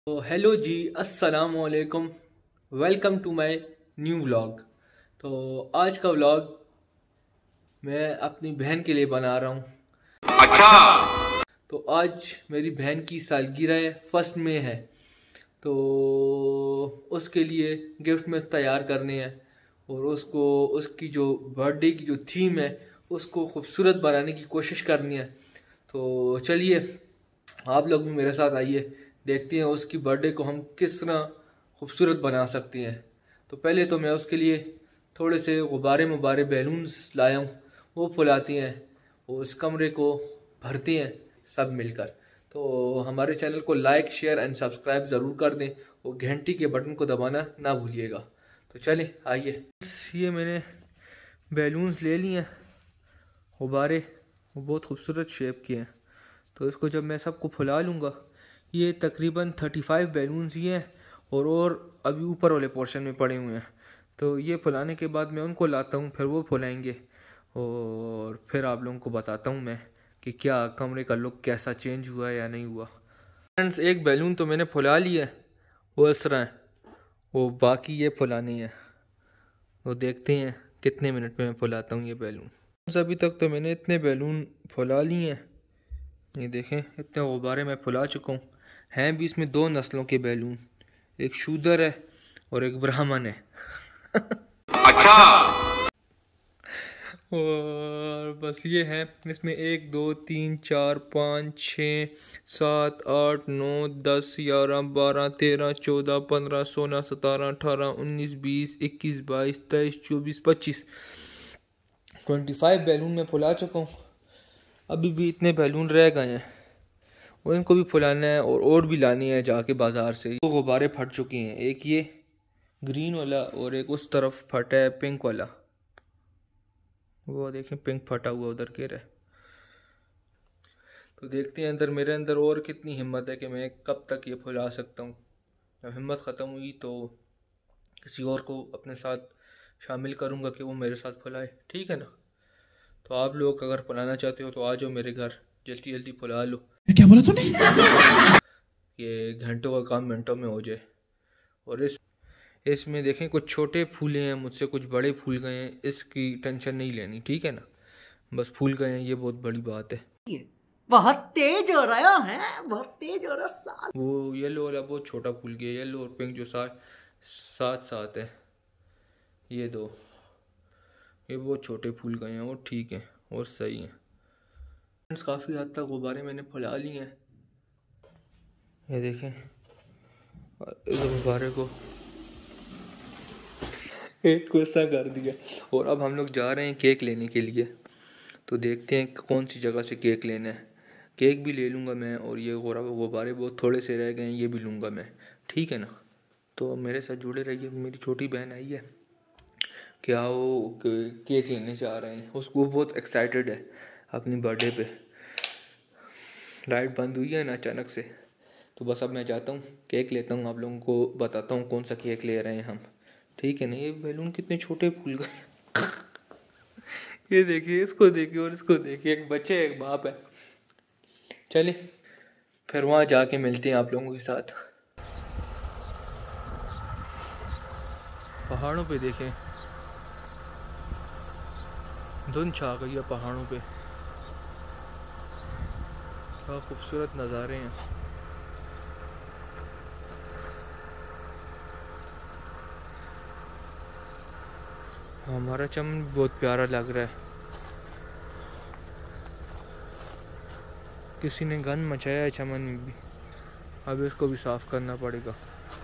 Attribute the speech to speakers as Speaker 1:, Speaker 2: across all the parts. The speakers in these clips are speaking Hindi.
Speaker 1: तो हेलो जी, अस्सलाम वालेकुम। Welcome to my new vlog. तो आज का व्लॉग मैं अपनी बहन के लिए बना रहा हूँ। अच्छा। तो आज मेरी बहन की सालगिरह है, 1 मई है। तो उसके लिए गिफ्ट में तैयार करने हैं और उसको उसकी जो बर्थडे की जो थीम है उसको खूबसूरत बनाने की कोशिश करनी है। तो चलिए आप लोग भी मेरे साथ आइए, देखते हैं उसकी बर्थडे को हम किस तरह खूबसूरत बना सकते हैं। तो पहले तो मैं उसके लिए थोड़े से गुब्बारे मुब्बारे बैलून्स लाया हूँ, वो फुलाते हैं और उस कमरे को भरते हैं सब मिलकर। तो हमारे चैनल को लाइक शेयर एंड सब्सक्राइब ज़रूर कर दें और घंटी के बटन को दबाना ना भूलिएगा। तो चलें आइए। ये मैंने बैलून्स ले लिए हैं, गुब्बारे, वो बहुत खूबसूरत शेप के हैं। तो इसको जब मैं सबको फुला लूँगा, ये तकरीबन 35 बैलून्स ही हैं और अभी ऊपर वाले पोर्शन में पड़े हुए हैं। तो ये फुलाने के बाद मैं उनको लाता हूँ, फिर वो फुलाएंगे और फिर आप लोगों को बताता हूँ मैं कि क्या कमरे का लुक कैसा चेंज हुआ है या नहीं हुआ। फ्रेंड्स, एक बैलून तो मैंने फुला लिया है, वो इस तरह है, वो बाकी ये फुलानी है। तो देखते हैं कितने मिनट में मैं फुलाता हूँ ये बैलून। अभी तक तो मैंने इतने बैलून फुला लिए हैं, ये देखें इतने गुब्बारे मैं फुला चुका हूँ। हैं भी इसमें 2 नस्लों के बैलून, एक शूदर है और एक ब्राह्मण है। अच्छा। और बस ये है, इसमें 1 2 3 4 5 6 7 8 9 10 11 12 13 14 15 16 17 18 19 20 21 22 23 24 25 25 बैलून में फुला चुका हूँ। अभी भी इतने बैलून रह गए हैं और इनको भी फुलाना है और भी लानी है जाके बाज़ार से। 2 गुब्बारे फट चुके हैं, एक ये ग्रीन वाला और एक उस तरफ फटा है पिंक वाला। वो देखें पिंक फटा हुआ उधर के रहे। तो देखते हैं अंदर मेरे अंदर और कितनी हिम्मत है कि मैं कब तक ये फुला सकता हूँ। जब हिम्मत ख़त्म हुई तो किसी और को अपने साथ शामिल करूँगा कि वो मेरे साथ फुलाए, ठीक है ना। तो आप लोग अगर फुलाना चाहते हो तो आ जाओ मेरे घर, जल्दी जल्दी फुला लो। क्या बोला तूने? ये घंटों का काम मिनटों में हो जाए। और इसमें देखें कुछ छोटे फूले हैं मुझसे, कुछ बड़े फूल गए हैं, इसकी टेंशन नहीं लेनी, ठीक है ना। बस फूल गए हैं, ये बहुत बड़ी बात है।
Speaker 2: बहुत तेज हो रहा है, बहुत तेज हो रहा है।
Speaker 1: वो येलो वाला बहुत छोटा फूल गया, येलो और पिंक जो साथ साथ है, ये 2 ये बहुत छोटे फूल गए हैं और ठीक है और सही है। काफ़ी हद तक गुब्बारे मैंने फुला लिए हैं, ये देखें इस गुब्बारे को एक ऐसा कर दिया। और अब हम लोग जा रहे हैं केक लेने के लिए। तो देखते हैं कौन सी जगह से केक लेना है। केक भी ले लूँगा मैं और ये गुब्बारे बहुत थोड़े से रह गए हैं, ये भी लूँगा मैं, ठीक है ना। तो मेरे साथ जुड़े रहिए। मेरी छोटी बहन आई है, क्या वो केक लेने जा रहे हैं, उसको बहुत एक्साइटेड है अपनी बर्थडे पे। लाइट बंद हुई है ना अचानक से, तो बस अब मैं जाता हूँ केक लेता हूँ, आप लोगों को बताता हूँ कौन सा केक ले रहे हैं हम, ठीक है ना। ये बैलून कितने छोटे फूल गए। ये देखिए, इसको देखिए और इसको देखिए, एक बच्चे एक बाप है। चलिए फिर वहाँ जाके मिलते हैं आप लोगों के साथ। पहाड़ों पे देखें, धुंध छा गई है पहाड़ों पे, क्या खूबसूरत नज़ारे हैं। हमारा चमन बहुत प्यारा लग रहा है। किसी ने गंद मचाया है चमन में भी, अब इसको भी साफ करना पड़ेगा।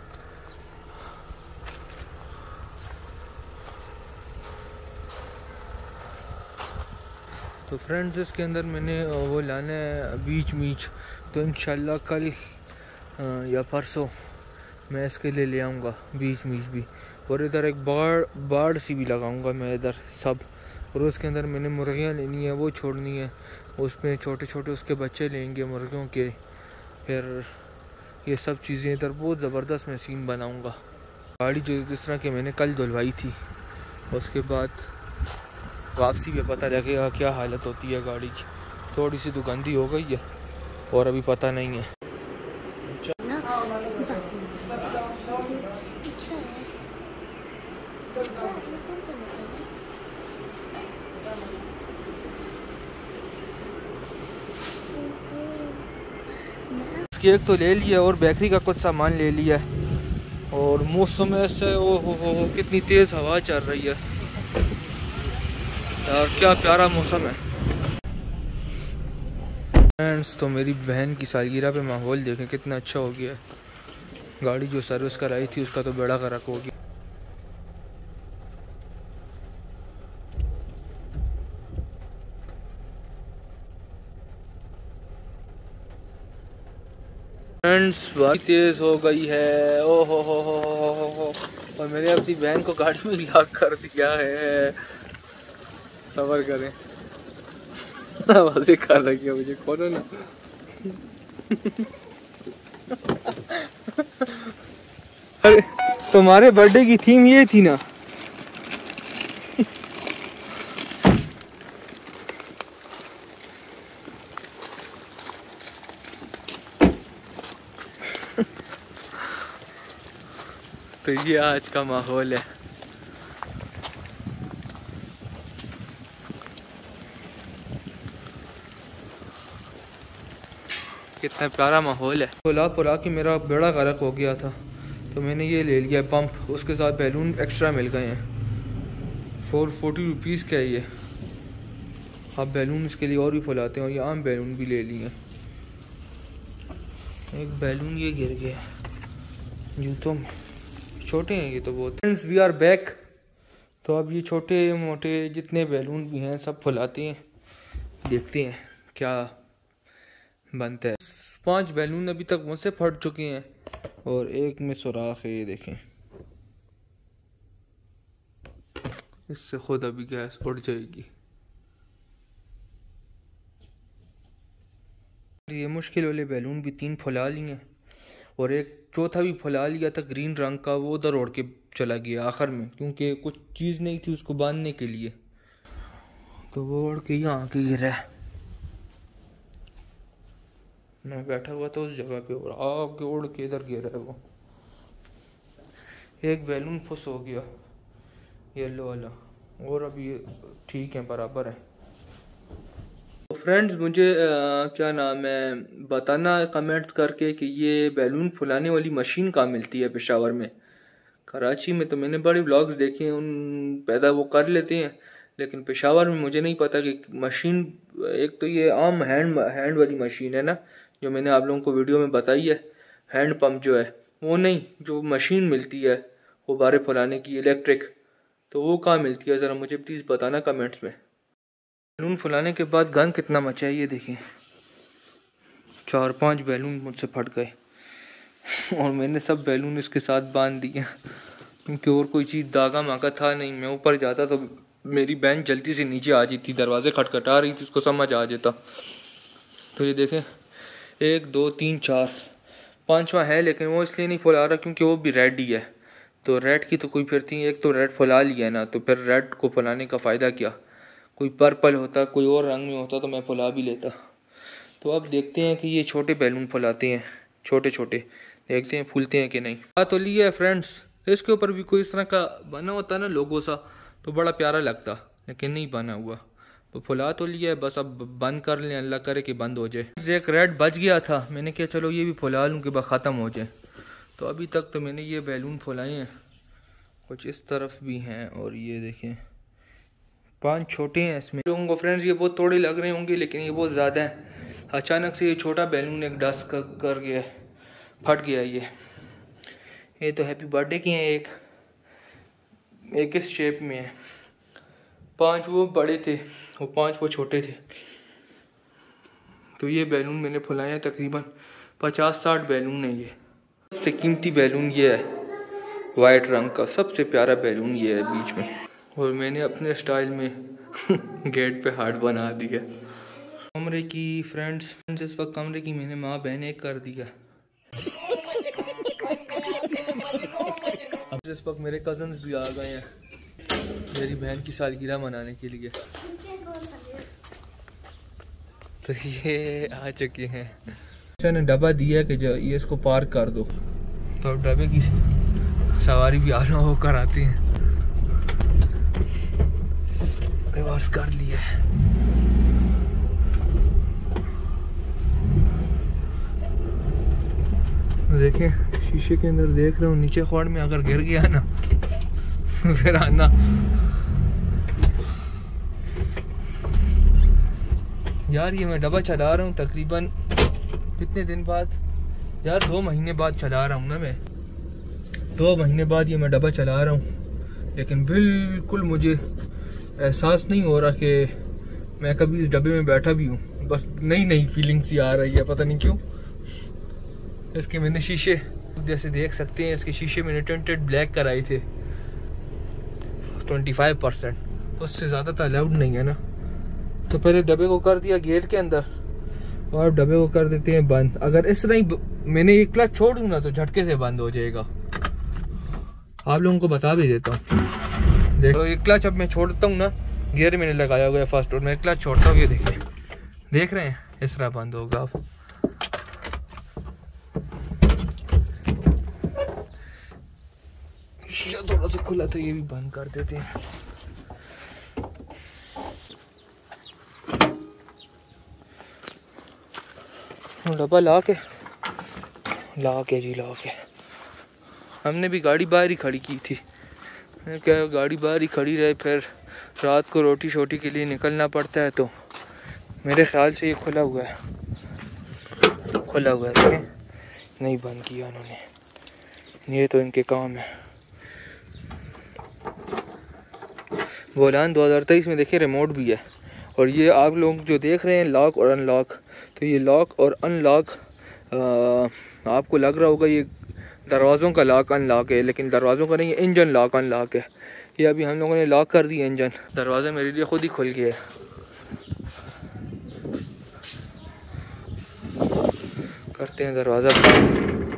Speaker 1: तो फ्रेंड्स, इसके अंदर मैंने वो लाना है बीच, तो इंशाल्लाह कल या परसों मैं इसके लिए ले आऊँगा बीच भी। और इधर एक बाड़ सी भी लगाऊंगा मैं इधर सब। और उसके अंदर मैंने मुर्गियाँ लेनी है, वो छोड़नी है, उसमें छोटे छोटे उसके बच्चे लेंगे मुर्गियों के। फिर ये सब चीज़ें इधर बहुत ज़बरदस्त मैं सीन बनाऊँगा। गाड़ी जो जिस तरह की मैंने कल धुलवाई थी, उसके बाद वापसी पे पता लगेगा क्या हालत होती है गाड़ी की। थोड़ी सी दुगंधी हो गई है और अभी पता नहीं है। केक तो ले लिया और बेकरी का कुछ सामान ले लिया और मौसम ऐसे हो कितनी तेज़ हवा चल रही है यार, क्या प्यारा मौसम है। फ्रेंड्स तो मेरी बहन की सालगिरह पे माहौल देखें कितना अच्छा हो गया है। गाड़ी जो सर्विस कराई थी उसका तो बड़ा गर्क हो गया। फ्रेंड्स बहुत तेज़ हो गई है, ओ हो, और मैंने अपनी बहन को गाड़ी में लॉक कर दिया है। सब्र करें, आवाज़ें कर रही है मुझे, खोलो ना। अरे तुम्हारे बर्थडे की थीम ये थी ना। तो ये आज का माहौल है। कितना प्यारा माहौल है। पुला के मेरा बड़ा गर्क हो गया था तो मैंने ये ले लिया पंप, उसके साथ बैलून एक्स्ट्रा मिल गए हैं। 440 रुपीज़ का है ये। आप बैलून इसके लिए और भी फुलाते हैं और ये आम बैलून भी ले लिए। एक बैलून ये गिर गया जूतों में, छोटे हैं ये तो बहुत। Friends we are back. तो अब ये छोटे मोटे जितने बैलून भी हैं सब फुलाते हैं, देखते हैं क्या बनता है। 5 बैलून अभी तक मुझसे फट चुके हैं और एक में सुराख है, ये देखें। इससे खुद अभी गैस उड़ जाएगी। ये मुश्किल वाले बैलून भी 3 फुला लिए और एक चौथा भी फुला लिया था ग्रीन रंग का, वो उधर उड़ के चला गया आखिर में, क्योंकि कुछ चीज़ नहीं थी उसको बांधने के लिए, तो वो उड़ के यहाँ के गिरा। मैं बैठा हुआ था उस जगह पे और आगे उड़ के इधर गिरा है वो। एक बैलून फुस हो गया येलो वाला, और अभी ठीक है, बराबर है। तो फ्रेंड्स मुझे क्या नाम है बताना कमेंट्स करके कि ये बैलून फुलाने वाली मशीन कहाँ मिलती है पेशावर में। कराची में तो मैंने बड़े व्लॉग्स देखे हैं, उन पैदा वो कर लेते हैं, लेकिन पेशावर में मुझे नहीं पता कि मशीन, एक तो ये आम हैंड वाली मशीन है ना जो मैंने आप लोगों को वीडियो में बताई है, हैंड पंप जो है वो नहीं, जो मशीन मिलती है गुब्बारे फुलाने की इलेक्ट्रिक, तो वो कहाँ मिलती है ज़रा मुझे प्लीज़ बताना कमेंट्स में। बैलून फुलाने के बाद गंद कितना मचा है ये देखें। 4-5 बैलून मुझसे फट गए और मैंने सब बैलून इसके साथ बांध दिए, क्योंकि और कोई चीज़ दागा मागा था नहीं। मैं ऊपर जाता तो मेरी बहन जल्दी से नीचे आ जाती, दरवाजे खटखटा रही थी, उसको समझ आ जाता। तो ये देखें 1 2 3 4 5वां है, लेकिन वो इसलिए नहीं फुला रहा क्योंकि वो भी रेड ही है। तो रेड की तो कोई फिर थी, एक तो रेड फुला लिया ना, तो फिर रेड को फुलाने का फ़ायदा क्या। कोई पर्पल होता, कोई और रंग में होता तो मैं फुला भी लेता। तो अब देखते हैं कि ये छोटे बैलून फुलाते हैं, छोटे छोटे, देखते हैं फूलते हैं कि नहीं। बात तो लिया है फ्रेंड्स, इसके ऊपर भी कोई इस तरह का बना होता ना लोगो सा तो बड़ा प्यारा लगता, लेकिन नहीं बना हुआ। तो फुला तो लिया है, बस अब बंद कर लें, अल्लाह करे कि बंद हो जाए। एक रेड बच गया था, मैंने कहा चलो ये भी फुला लूँ कि बस ख़त्म हो जाए। तो अभी तक तो मैंने ये बैलून फुलाए हैं, कुछ इस तरफ भी हैं और ये देखें 5 छोटे हैं इसमें। लोगों को फ्रेंड्स ये बहुत थोड़े लग रहे होंगे, लेकिन ये बहुत ज़्यादा है। अचानक से ये छोटा बैलून एक डस्ट कर गया, फट गया। ये तो हैप्पी बर्थडे की हैं, एक इस शेप में है। 5 वो बड़े थे, वो 5 वो छोटे थे। तो ये बैलून मैंने फुलाए हैं, तकरीबन 50-60 बैलून है। ये सबसे कीमती बैलून ये है, वाइट रंग का सबसे प्यारा बैलून ये है बीच में, और मैंने अपने स्टाइल में गेट पे हार्ट बना दिया। कमरे की फ्रेंड्स इस वक्त कमरे की मैंने माँ बहन एक कर दिया। अब इस वक्त मेरे कजन्स भी आ गए हैं मेरी बहन की सालगिरह मनाने के लिए, तो ये आ चुके हैं। मैंने डब्बा दिया कि ये इसको पार कर दो, तो अब डब्बे की सवारी भी आना हो कर आती हैं। रिवर्स कर लिया है। देखें शीशे के अंदर देख रहा हूँ, नीचे खोड़ में अगर गिर गया ना फिर आना। यार ये मैं डब्बा चला रहा हूँ तकरीबन कितने दिन बाद, यार 2 महीने बाद चला रहा हूँ ना मैं, 2 महीने बाद ये मैं डब्बा चला रहा हूँ। लेकिन बिल्कुल मुझे एहसास नहीं हो रहा कि मैं कभी इस डब्बे में बैठा भी हूँ। बस नई नई फीलिंग सी आ रही है, पता नहीं क्यों। इसके मैंने शीशे जैसे देख सकते हैं, इसके शीशे मैंने टिंटेड ब्लैक कराए थे 25%, उससे ज़्यादा तो अलाउड नहीं है ना। तो पहले डब्बे को कर दिया गियर के अंदर और डब्बे को कर देते हैं बंद। अगर इस तरह ही मैंने एक क्लच छोड़ दूँ ना तो झटके से बंद हो जाएगा। आप लोगों को बता भी देता हूँ। देखो एक क्लच अब मैं छोड़ता हूँ ना, गियर मैंने लगाया हुआ है फर्स्ट और मैं क्लच छोड़ता हूँ, ये देखिए देख रहे हैं इस तरह बंद होगा। आप थोड़ा सा खुला था, ये भी बंद कर देते हैं। डब्बा ला के हमने भी गाड़ी बाहर ही खड़ी की थी। क्या गाड़ी बाहर ही खड़ी रहे, फिर रात को रोटी शोटी के लिए निकलना पड़ता है, तो मेरे ख्याल से ये खुला हुआ है देखें, नहीं बंद किया उन्होंने। ये तो इनके काम है। वोलान 2023 में देखिए रिमोट भी है। और ये आप लोग जो देख रहे हैं लॉक और अनलॉक, तो ये लॉक और अनलॉक आपको लग रहा होगा ये दरवाज़ों का लॉक अनलॉक है, लेकिन दरवाज़ों का नहीं, इंजन लॉक अनलॉक है। ये अभी हम लोगों ने लॉक कर दिया इंजन, दरवाज़ा मेरे लिए खुद ही खुल गया है। करते हैं दरवाज़ा बंद।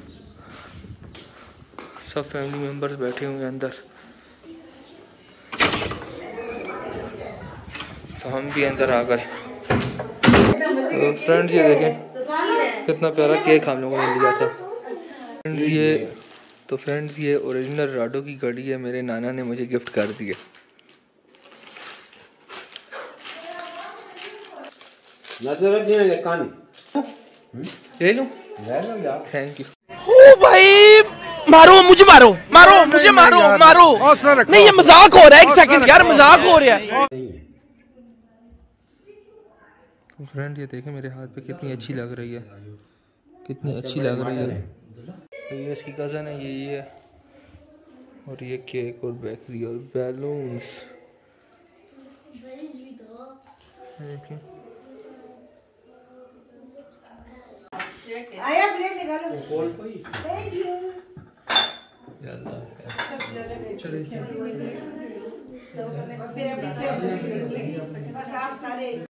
Speaker 1: सब फैमिली मेम्बर्स बैठे हुए हैं अंदर, तो हम भी अंदर आ गए। तो फ्रेंड्स ये देखें कितना प्यारा केक हम लोगों ने लिया था। फ्रेंड्स ये ओरिजिनल राडो की घड़ी है, मेरे नाना ने मुझे गिफ्ट कर दी है। ले लो यार, थैंक यू।
Speaker 3: ओ भाई मारो मुझे, मारो नहीं, ये मजाक हो रहा है। एक सेकंड यार, मजाक हो रहा है।
Speaker 1: तो फ्रेंड ये देखें मेरे हाथ पे कितनी अच्छी लग रही है, कितनी अच्छी लग रही है। तो ये इसकी कज़न है, ये है। और ये केक और बेकरी और बैलून्स देखिए।
Speaker 2: आया प्लेट निकालो। Thank you. चलिए बस आप सारे